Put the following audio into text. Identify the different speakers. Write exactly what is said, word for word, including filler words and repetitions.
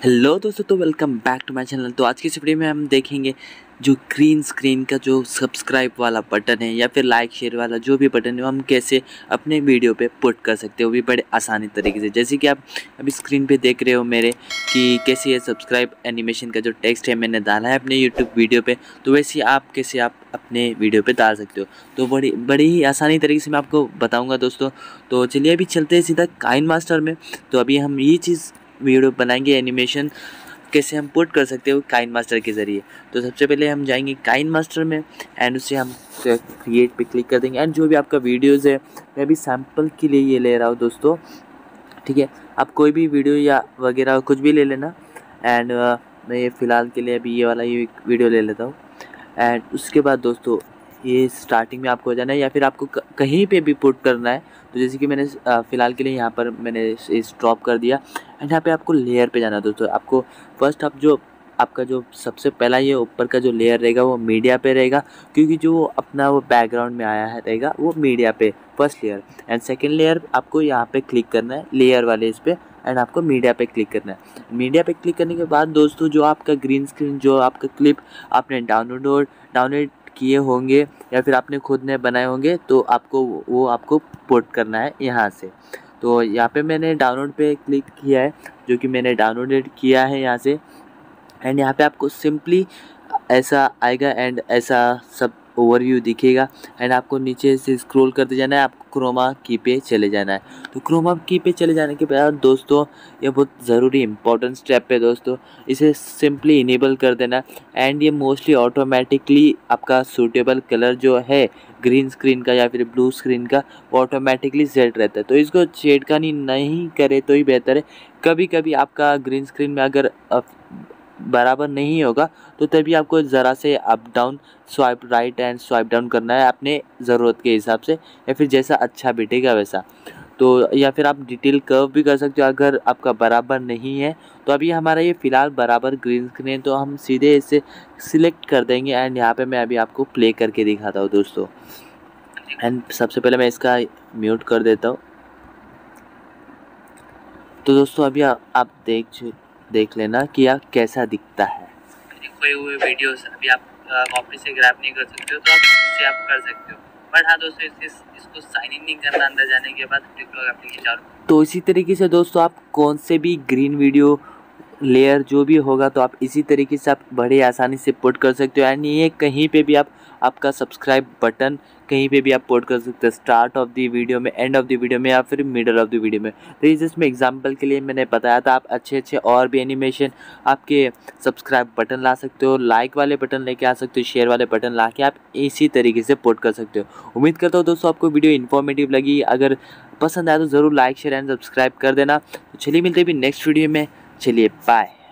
Speaker 1: Hello दोस्तों, तो welcome back to my channel. तो आज की इस वीडियो में हम देखेंगे जो ग्रीन स्क्रीन का जो सब्सक्राइब वाला बटन है या फिर लाइक शेयर वाला जो भी बटन है, हम कैसे अपने वीडियो पे पुट कर सकते हो, वो भी बड़े आसानी तरीके से। जैसे कि आप अभी स्क्रीन पे देख रहे हो मेरे कि कैसे ये सब्सक्राइब एनिमेशन का जो टेक्स्ट है मैंने डाला है अपने यूट्यूब वीडियो पे, तो वैसे आप कैसे आप अपने वीडियो पे डाल सकते हो। तो बड़ी बड़ी ही आसानी तरीके से मैं आपको बताऊँगा दोस्तों। तो चलिए अभी चलते हैं सीधा काइनमास्टर में। तो अभी हम ये चीज़ वीडियो बनाएंगे, एनिमेशन कैसे हम पुट कर सकते हो काइनमास्टर के ज़रिए। तो सबसे पहले हम जाएंगे काइनमास्टर में एंड उससे हम क्रिएट पे क्लिक कर देंगे। एंड जो भी आपका वीडियोज़ है, मैं अभी सैम्पल के लिए ये ले रहा हूँ दोस्तों, ठीक है। आप कोई भी वीडियो या वगैरह कुछ भी ले लेना। एंड uh, मैं ये फ़िलहाल के लिए अभी ये वाला ये वीडियो ले लेता हूँ। एंड उसके बाद दोस्तों ये स्टार्टिंग में आपको हो जाना है या फिर आपको कहीं पे भी पुट करना है। तो जैसे कि मैंने फ़िलहाल के लिए यहाँ पर मैंने इस ड्रॉप कर दिया। एंड यहाँ पे आपको लेयर पे जाना है दोस्तों। आपको फर्स्ट आप जो आपका जो सबसे पहला ये ऊपर का जो लेयर रहेगा वो मीडिया पे रहेगा, क्योंकि जो अपना वो बैकग्राउंड में आया है रहेगा वो मीडिया पे first layer. And second layer आपको यहाँ पे क्लिक करना है लेयर वाले इस पर, एंड आपको मीडिया पे क्लिक करना है। मीडिया पे क्लिक करने के बाद दोस्तों जो आपका ग्रीन स्क्रीन जो आपका क्लिप आपने डाउनलोड डाउनलोड किए होंगे या फिर आपने खुद ने बनाए होंगे, तो आपको वो आपको पोर्ट करना है यहाँ से। तो यहाँ पे मैंने डाउनलोड पे क्लिक किया है, जो कि मैंने डाउनलोड किया है यहाँ से। एंड यहाँ पे आपको सिंपली ऐसा आएगा एंड ऐसा सब ओवरव्यू दिखेगा। एंड आपको नीचे से स्क्रॉल करते जाना है, आपको क्रोमा की पे चले जाना है। तो क्रोमा की पे चले जाने के बाद दोस्तों ये बहुत ज़रूरी इंपॉर्टेंट स्टेप है दोस्तों, इसे सिंपली इनेबल कर देना। एंड ये मोस्टली ऑटोमेटिकली आपका सूटेबल कलर जो है ग्रीन स्क्रीन का या फिर ब्लू स्क्रीन का वो ऑटोमेटिकली सेट रहता है। तो इसको छेड़खानी नहीं करे तो ही बेहतर है। कभी कभी आपका ग्रीन स्क्रीन में अगर बराबर नहीं होगा तो तभी आपको ज़रा से up down swipe right and swipe down करना है अपने ज़रूरत के हिसाब से, या फिर जैसा अच्छा बिटेगा वैसा। तो या फिर आप डिटेल कर्व भी कर सकते हो अगर आपका बराबर नहीं है। तो अभी हमारा ये फ़िलहाल बराबर ग्रीन स्क्रीन, तो हम सीधे इसे सिलेक्ट कर देंगे। एंड यहाँ पे मैं अभी आपको प्ले करके दिखाता हूँ दोस्तों। एंड सबसे पहले मैं इसका म्यूट कर देता हूँ। तो दोस्तों अभी आ, आप देख देख लेना कि आप कैसा दिखता है।
Speaker 2: खोए हुए वीडियोस अभी आप कॉपी से ग्रैब नहीं कर सकते हो, तो आप इससे आप कर सकते हो। बट हाँ दोस्तों, इस, इसको साइन इन नहीं करना अंदर जाने के बाद टिकटॉक एप्लीकेशन चालू।
Speaker 1: तो इसी तरीके से दोस्तों आप कौन से भी ग्रीन वीडियो लेयर जो भी होगा तो आप इसी तरीके से आप बड़े आसानी से पुट कर सकते हो। एंड ये कहीं पे भी आप आपका सब्सक्राइब बटन कहीं पे भी आप पुट कर सकते हो, स्टार्ट ऑफ द वीडियो में, एंड ऑफ द वीडियो में, या फिर मिडल ऑफ द वीडियो में। तो इस इसमें एग्जांपल के लिए मैंने बताया था, आप अच्छे अच्छे और भी एनिमेशन आपके सब्सक्राइब बटन ला सकते हो, लाइक वाले बटन लेके आ सकते हो, शेयर वाले बटन ला के आप इसी तरीके से पुट कर सकते हो। उम्मीद करता हूँ दोस्तों आपको वीडियो इन्फॉर्मेटिव लगी। अगर पसंद आया तो ज़रूर लाइक शेयर एंड सब्सक्राइब कर देना। तो चलिए मिलते हैं भी नेक्स्ट वीडियो में। चलिए बाय।